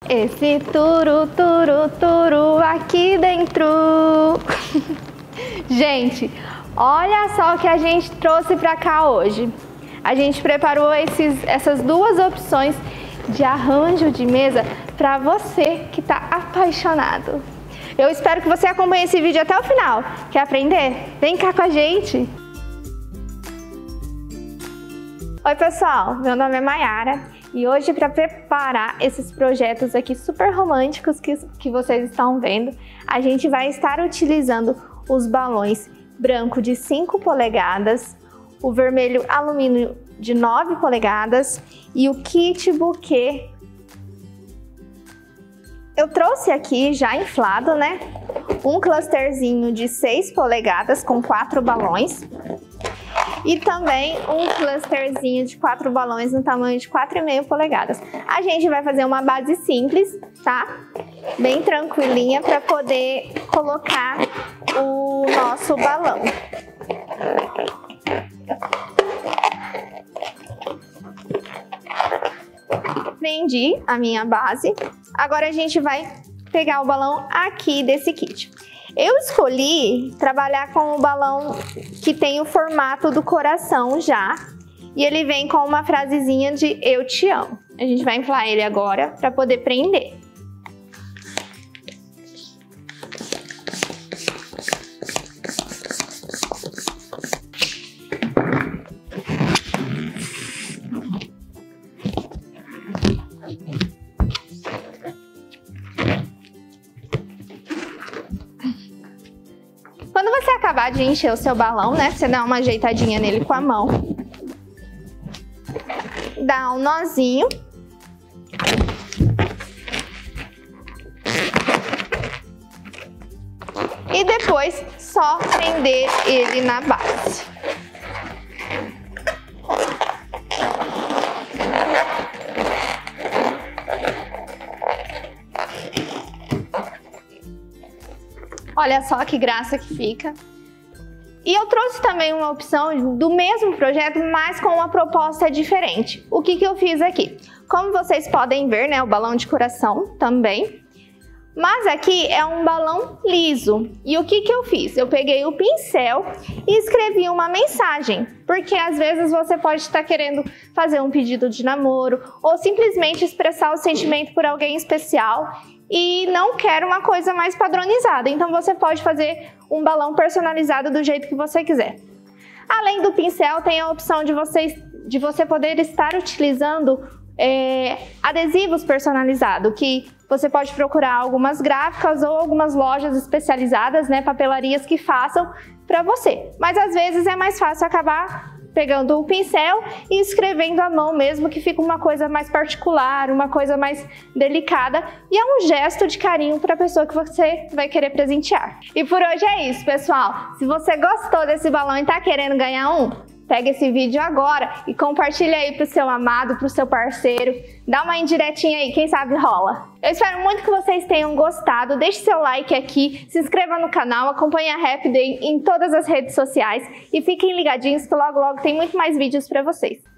Esse turu, turu, turu aqui dentro. Gente, olha só o que a gente trouxe pra cá hoje. A gente preparou essas duas opções de arranjo de mesa para você que está apaixonado. Eu espero que você acompanhe esse vídeo até o final. Quer aprender? Vem cá com a gente! Oi pessoal, meu nome é Mayara e hoje, para preparar esses projetos aqui super românticos que vocês estão vendo, a gente vai estar utilizando os balões branco de 5 polegadas, o vermelho alumínio de 9 polegadas e o kit buquê. Eu trouxe aqui já inflado, né? Um clusterzinho de 6 polegadas com 4 balões. E também um clusterzinho de 4 balões no tamanho de 4,5 polegadas. A gente vai fazer uma base simples, tá? Bem tranquilinha para poder colocar o nosso balão. Prendi a minha base. Agora a gente vai pegar o balão aqui desse kit. Eu escolhi trabalhar com o balão que tem o formato do coração já. E ele vem com uma frasezinha de eu te amo. A gente vai inflar ele agora para poder prender. Quando você acabar de encher o seu balão, né, você dá uma ajeitadinha nele com a mão. Dá um nozinho. E depois só prender ele na base. Olha só que graça que fica. E eu trouxe também uma opção do mesmo projeto, mas com uma proposta diferente. O que eu fiz aqui? Como vocês podem ver, né, o balão de coração também. Mas aqui é um balão liso. E o que eu fiz? Eu peguei o pincel e escrevi uma mensagem. Porque às vezes você pode estar querendo fazer um pedido de namoro ou simplesmente expressar o sentimento por alguém especial e não quer uma coisa mais padronizada. Então você pode fazer um balão personalizado do jeito que você quiser. Além do pincel, tem a opção de você poder estar utilizando adesivos personalizados, que você pode procurar algumas gráficas ou algumas lojas especializadas, né, papelarias que façam para você. Mas às vezes é mais fácil acabar pegando o pincel e escrevendo à mão mesmo, que fica uma coisa mais particular, uma coisa mais delicada e é um gesto de carinho para a pessoa que você vai querer presentear. E por hoje é isso, pessoal. Se você gostou desse balão e está querendo ganhar um, pega esse vídeo agora e compartilha aí pro seu amado, pro seu parceiro. Dá uma indiretinha aí, quem sabe rola. Eu espero muito que vocês tenham gostado. Deixe seu like aqui, se inscreva no canal, acompanhe a Happy Day em todas as redes sociais e fiquem ligadinhos que logo logo tem muito mais vídeos pra vocês.